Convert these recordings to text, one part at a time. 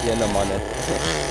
Yeah, no mind then.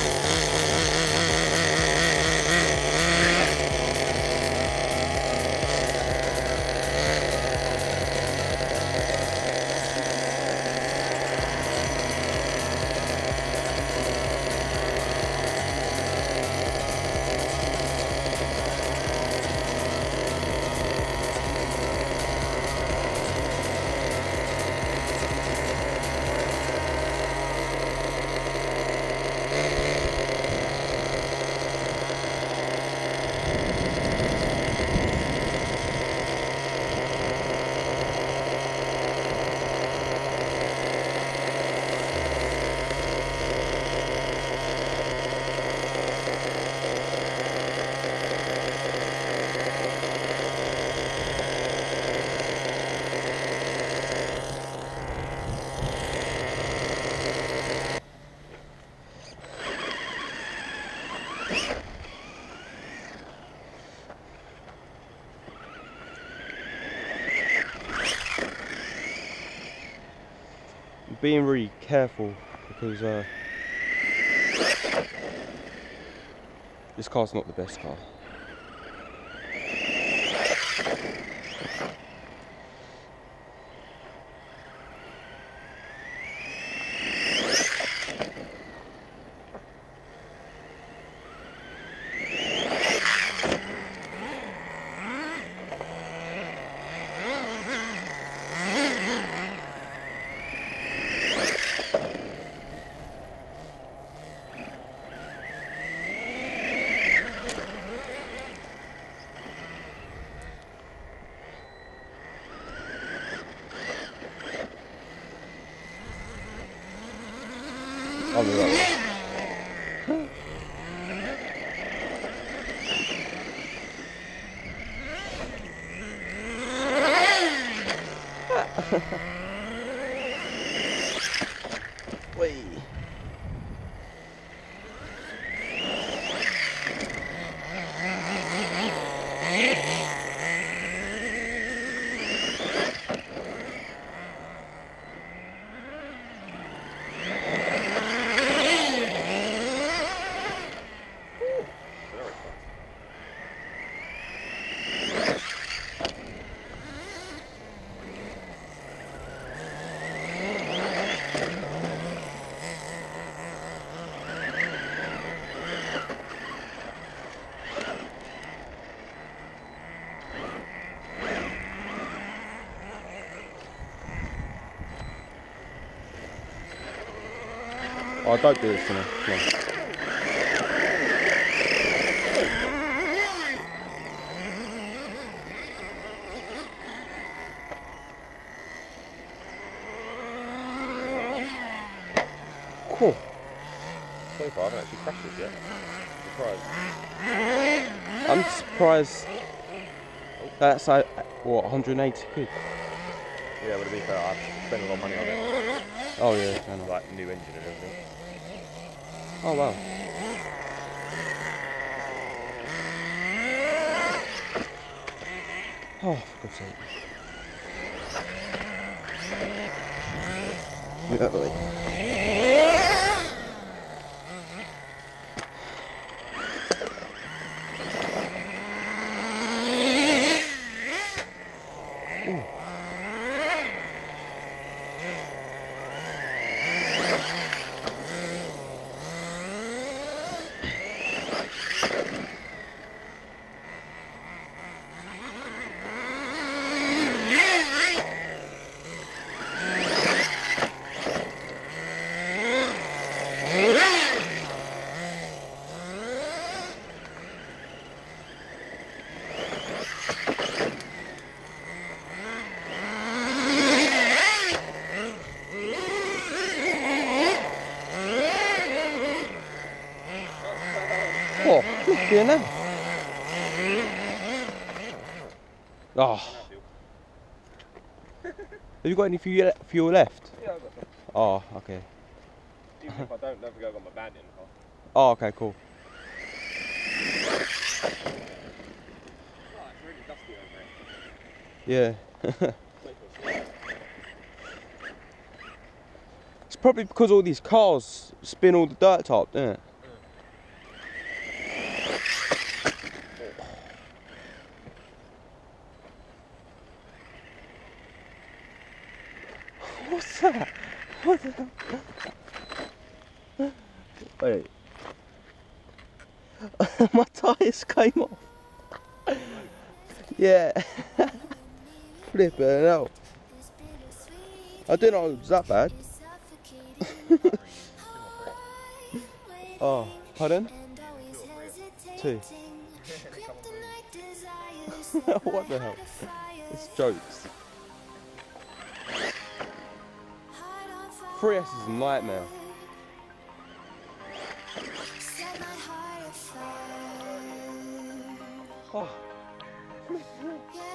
Being really careful because this car's not the best car. I'll be right. Wait. Oh, don't do this to me. Come on. Cool. So far, I haven't actually crashed this yet. Surprised. I'm surprised. That's like, what, 180 quid? Yeah, but to be fair, I've spent a lot of money on it. Oh yeah, kind of. Like new engine and everything. Oh wow. Oh, for God's sake. Move out of the way. Oh, look here now. Oh. Have you got any fuel left? Yeah, I've got some. Oh, okay. Even if I don't forget I've got my band in the car. Oh, okay, cool. Oh, it's really dusty over here. Yeah. It's Probably because all these cars spin all the dirt up, don't it? What's that? What the hell? Wait. My tyres came off. Yeah. Flipping hell. I didn't know it was that bad. Oh, pardon? 2. What the hell? It's jokes. 3S is a nightmare. Oh.